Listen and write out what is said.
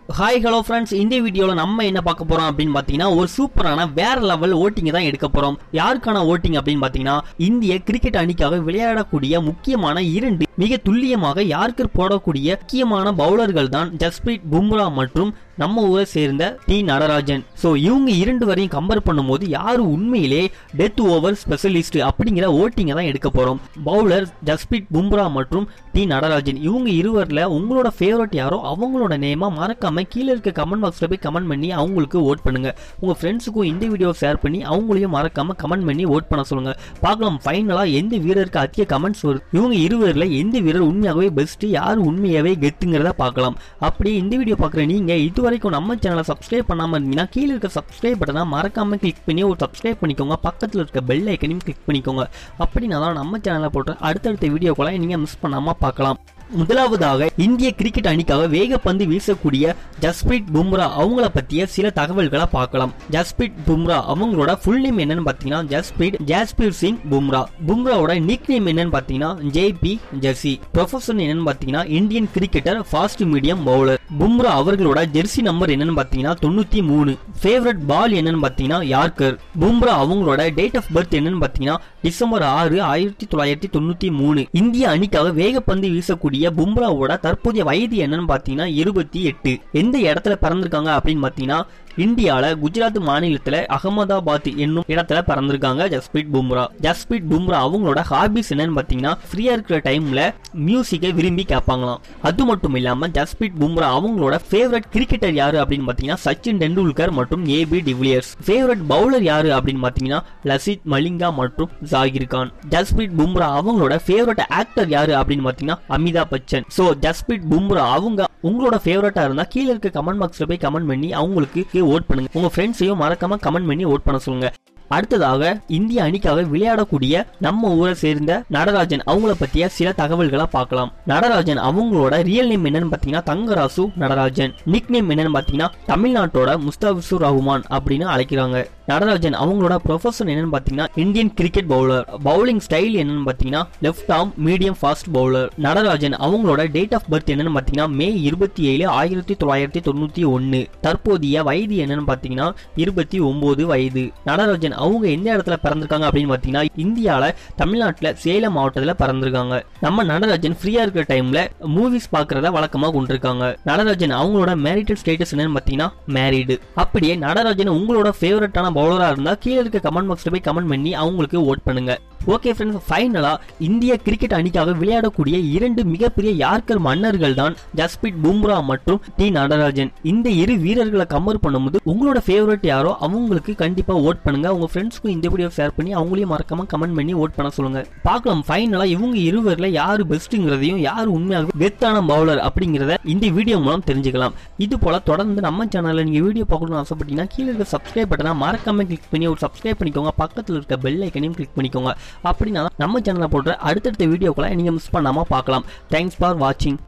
Hi hello friends, இந்த வீடியோல நம்ம என்ன பார்க்க போறோம் அப்படின்னு பாத்தீங்கன்னா ஒரு சூப்பரான வேற லெவல் ஓட்டிங் தான் எடுக்க போறோம். யாருக்கான ஓட்டிங் அப்படின்னு பாத்தீங்கன்னா இந்திய கிரிக்கெட் அணிக்காக விளையாடக்கூடிய முக்கியமான இரண்டு மிக துல்லியமாக யார்கர் போடக்கூடிய முக்கியமான பவுலர்கள் தான் ஜஸ்பிரீத் பும்ரா மற்றும் நம்ம ஊரை சேர்ந்த டி நடராஜன். சோ இவங்க இரண்டு வரையும் கம்பேர் பண்ணும்போது யாரு உண்மையிலே டெத் ஓவர் ஸ்பெஷலிஸ்ட் அப்படிங்கிற ஓட்டிங்க தான் எடுக்க போறோம். பவுலர் ஜஸ்பிரீத் பும்ரா மற்றும் டி நடராஜன், இவங்க இருவர்ல உங்களோட ஃபேவரட் யாரோ அவங்களோட நேமா மறக்காம கீழே இருக்க கமெண்ட் பாக்ஸ்ல போய் கமெண்ட் பண்ணி அவங்களுக்கு ஓட் பண்ணுங்க. உங்க ஃப்ரெண்ட்ஸுக்கும் இந்த வீடியோ ஷேர் பண்ணி அவங்களையும் மறக்காம கமெண்ட் பண்ணி ஓட் பண்ண சொல்லுங்க. பார்க்கலாம் ஃபைனலா எந்த வீரருக்கு அதிக கமெண்ட்ஸ் வருது, இவங்க இருவர்ல எந்த வீரர் உண்மையாகவே பெஸ்ட், யார் உண்மையாவே கெத்துங்கிறத பார்க்கலாம். அப்படி இந்த வீடியோ பார்க்குற நீங்க இது வரைக்கும் நம்ம சேனலை சப்ஸ்கிரைப் பண்ணாம இருந்தீங்கன்னா கீழே இருக்க சப்ஸ்கிரைப் பட்டனை மறக்காம கிளிக் பண்ணி ஒரு சப்ஸ்கிரைப் பண்ணிக்கோங்க. பக்கத்தில் இருக்க பெல் ஐக்கனையும் கிளிக் பண்ணிக்கோங்க. அப்படின்னா தான் நம்ம சேனலை போட்டு அடுத்தடுத்த வீடியோக்களை நீங்க மிஸ் பண்ணாம பார்க்கலாம். முதலாவதாக இந்திய கிரிக்கெட் அணிக்காக வேகப்பந்து வீசக்கூடிய ஜஸ்பிரீத் பும்ரா அவங்கள பத்திய சில தகவல்களை பார்க்கலாம். ஜஸ்பிரீத் பும்ரா அவங்களோட ஃபுல் நேம் என்னன்னு பாத்தீங்கன்னா ஜஸ்பீர் சிங் பும்ரா. பும்ராவோட நிக் நேம் என்னன்னு பாத்தீங்கன்னா ஜேபி ஜெர்சி. ப்ரொஃபஷன் என்னன்னு பாத்தீங்கன்னா Indian cricketer, fast medium bowler. Bumrah அவர்களோட ஜெர்சி நம்பர் என்னன்னு பாத்தீங்கன்னா 93. ஃபேவரட் பால் என்னன்னு பாத்தீங்கன்னா யார்கர். பும்ரா அவங்களோட டேட் ஆஃப் பர்த் என்னன்னு பாத்தீங்கன்னா டிசம்பர் 6, 1993. இந்திய அணிக்காக வேகப்பந்து வீசக்கூடிய பும்ராவோட தற்போதைய வயது என்னன்னு பாத்தீங்கன்னா 28. எந்த இடத்துல பிறந்திருக்காங்க அப்படின்னு பாத்தீங்கன்னா இந்தியால குஜராத் மாநிலத்துல அகமதாபாத் என்னும் இடத்துல பிறந்திருக்காங்க ஜஸ்பிரீத் பும்ரா. ஜஸ்பிரீத் பும்ரா அவங்களோட ஹாபிஸ் என்னன்னு பாத்தீங்கன்னா ஃப்ரீயா இருக்கிற டைம்ல மியூசிக்கை விரும்பி கேட்பாங்களாம். அது மட்டும் இல்லாம ஜஸ்பிரீத் பும்ரா அவங்களோட ஃபேவரட் கிரிக்கெட்டர் யாரு அப்படின்னு பாத்தீங்கன்னா சச்சின் டெண்டுல்கர் மற்றும் ஏபி டிவிலியர்ஸ். ஃபேவரட் பவுலர் யாரு அப்படின்னு பாத்தீங்கன்னா லசித் மலிங்கா மற்றும் ஜாகிர் கான். ஜஸ்பிரீத் பும்ரா அவங்களோட ஃபேவரட் ஆக்டர் யாரு அப்படின்னு பாத்தீங்கன்னா அமிதாப் பச்சன். சோ ஜஸ்பிரீத் பும்ரா அவங்க உங்களோட ஃபேவரட்டா இருந்தா கீழே இருக்க கமெண்ட் பாக்ஸ்ல போய் கமெண்ட் பண்ணி அவங்களுக்கு ஓட் பண்ணுங்க. உங்க ஃப்ரெண்ட்ஸையும் மறக்காம கமெண்ட் பண்ணி ஓட் பண்ண சொல்லுங்க. அடுத்ததாக இந்திய அணிக்காக விளையாடக்கூடிய நம்ம ஊரை சேர்ந்த நடராஜன் அவங்கள பத்திய சில தகவல்களை பார்க்கலாம். நடராஜன் அவங்களோட ரியல் நேம் என்னன்னு பாத்தீங்கன்னா தங்கராசு நடராஜன். நிக் நேம் என்னன்னு பாத்தீங்கன்னா தமிழ்நாட்டோட முஸ்தாபிசுர் ரஹ்மான் அப்படின்னு அழைக்கிறாங்க. நடராஜன் அவங்களோட ப்ரொஃபஷன் என்னன்னு பாத்தீங்கன்னா Indian cricket bowler. Bowling style என்னன்னு பாத்தீங்கன்னா left arm medium fast bowler. Natarajan அவங்களோட டேட் ஆஃப் பர்த் என்னன்னு பாத்தீங்கன்னா மே 27, 1991. தற்போதைய வயது என்னன்னு பாத்தீங்கன்னா 29 வயது. நடராஜன் அவங்க எந்த இடத்துல பிறந்திருக்காங்க அப்படின்னு பாத்தீங்கன்னா இந்தியால தமிழ்நாட்டுல சேலம் மாவட்டத்துல பிறந்திருக்காங்க. நம்ம நடராஜன் ஃப்ரீயா இருக்கிற டைம்ல மூவிஸ் பாக்குறத வழக்கமா கொண்டிருக்காங்க. நடராஜன் அவங்களோட மேரிட்டல் ஸ்டேட்டஸ் என்னன்னு பாத்தீங்கன்னா மேரிடு. அப்படியே நடராஜன் உங்களோட ஃபேவரட்டான பவுலரா இருந்தா கீழே இருக்க கமெண்ட் பாக்ஸ்ல போய் கமெண்ட் பண்ணி அவங்களுக்கு ஓட் பண்ணுங்க. ஓகே ஃப்ரெண்ட்ஸ், ஃபைனலா இந்திய கிரிக்கெட் அணிக்காக விளையாடக்கூடிய இரண்டு மிகப்பெரிய யார்கர் மன்னர்கள் தான் ஜஸ்பிரீத் பும்ரா மற்றும் டி நடராஜன். இந்த இரு வீரர்களை கம்பேர் பண்ணும்போது உங்களோட ஃபேவரட் யாரோ அவங்களுக்கு கண்டிப்பா ஓட் பண்ணுங்க. உங்க ஃப்ரெண்ட்ஸ்க்கும் இந்த வீடியோ ஷேர் பண்ணி அவங்களையும் மறக்காம கமெண்ட் பண்ணி ஓட் பண்ண சொல்லுங்க. பார்க்கலாம் ஃபைனலா இவங்க இருவர்ல யாரு பெஸ்ட்ங்கிறதையும் யாரு உண்மையாக பெஸ்டான பவுலர் அப்படிங்கறத இந்த வீடியோ மூலம் தெரிஞ்சுக்கலாம். இது போல தொடர்ந்து நம்ம சேனல்ல நீங்க வீடியோ பார்க்கணும்னு ஆசைப்பட்டீங்கன்னா கீழே இருக்க சப்ஸ்கிரைப் பட்டனை மறக்காம கிளிக் பண்ணி ஒரு சப்ஸ்கிரைப் பண்ணிக்கோங்க. பக்கத்தில் இருக்க பெல் ஐக்கனையும் கிளிக் பண்ணிக்கோங்க. அப்படின்னா நம்ம சேனல்ல போடுற அடுத்தடுத்த வீடியோக்களை நீங்க மிஸ் பண்ணாம பார்க்கலாம். தேங்க்ஸ் ஃபார் வாட்சிங்.